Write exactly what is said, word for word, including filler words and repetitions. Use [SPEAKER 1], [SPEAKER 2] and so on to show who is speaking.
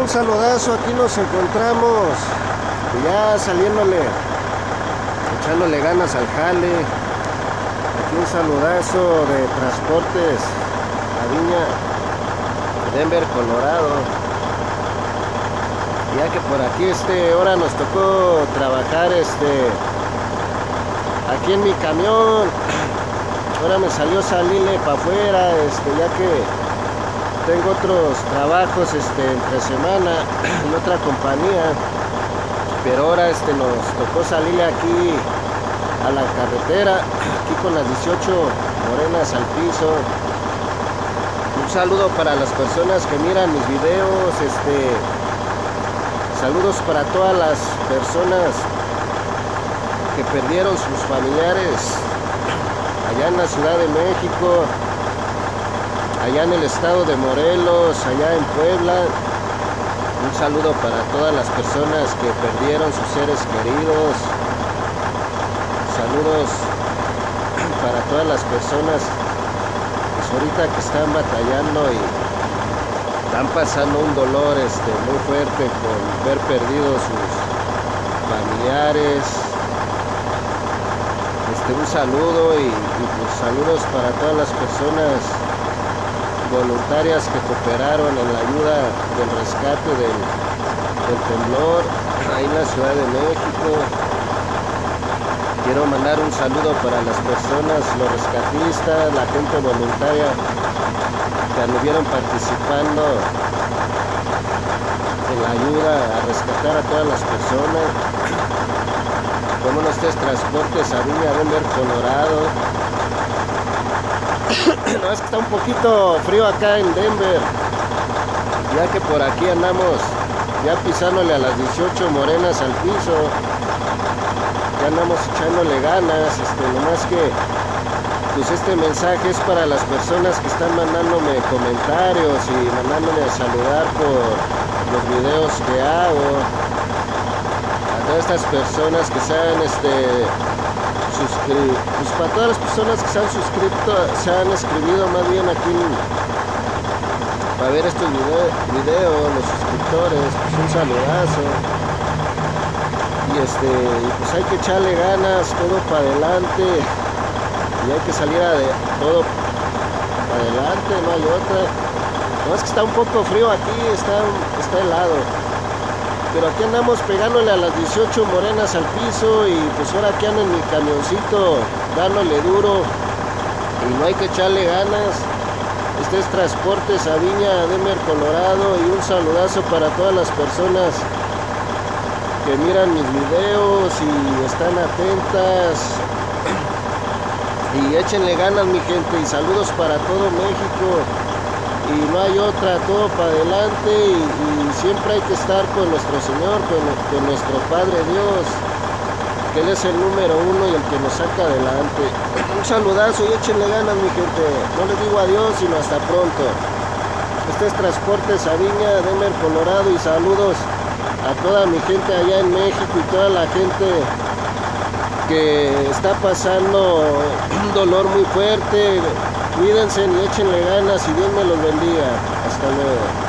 [SPEAKER 1] un saludazo, aquí nos encontramos, ya saliéndole, echándole ganas al jale. Aquí un saludazo de Transportes La Viña, Denver, Colorado. Ya que por aquí este ahora nos tocó trabajar este aquí en mi camión. Ahora me salió salirle para afuera, este, ya que tengo otros trabajos este, entre semana en otra compañía, pero ahora este, nos tocó salirle aquí a la carretera, aquí con las dieciocho morenas al piso. Un saludo para las personas que miran mis videos, este, saludos para todas las personas que perdieron sus familiares allá en la Ciudad de México, allá en el estado de Morelos, allá en Puebla. Un saludo para todas las personas que perdieron sus seres queridos. Saludos para todas las personas pues ahorita que están batallando y están pasando un dolor este, muy fuerte con ver perdido sus familiares. Este, un saludo y, y pues, saludos para todas las personas voluntarias que cooperaron en la ayuda del rescate del, del temblor ahí en la Ciudad de México. Quiero mandar un saludo para las personas, los rescatistas, la gente voluntaria que anduvieron participando en la ayuda a rescatar a todas las personas. Como los tres Transportes La Viña, Denver, Colorado. No, es que está un poquito frío acá en Denver, ya que por aquí andamos ya pisándole a las dieciocho morenas al piso. Ya andamos echándole ganas, este, nomás que pues este mensaje es para las personas que están mandándome comentarios y mandándome a saludar por los videos que hago. Todas estas personas que se han este, suscrito, pues para todas las personas que se han suscrito, se han escribido más bien aquí para ver estos videos, video, los suscriptores, pues un saludazo. Y este, pues hay que echarle ganas, todo para adelante, y hay que salir a de, todo para adelante, no hay otra. No, es que está un poco frío aquí, está, está helado. Pero aquí andamos pegándole a las dieciocho morenas al piso y pues ahora aquí ando en mi camioncito dándole duro y no hay que echarle ganas. Este es Transportes La Viña, Denver, Colorado, y un saludazo para todas las personas que miran mis videos y están atentas. Y échenle ganas, mi gente, y saludos para todo México. Y no hay otra, todo para adelante y, y siempre hay que estar con nuestro Señor, con, con nuestro Padre Dios, que Él es el número uno y el que nos saca adelante. Un saludazo y échenle ganas, mi gente. No les digo adiós, sino hasta pronto. Este es Transportes La Viña, Denver, Colorado, y saludos a toda mi gente allá en México y toda la gente que está pasando un dolor muy fuerte. Cuídense y échenle ganas y Dios me los bendiga. Hasta luego.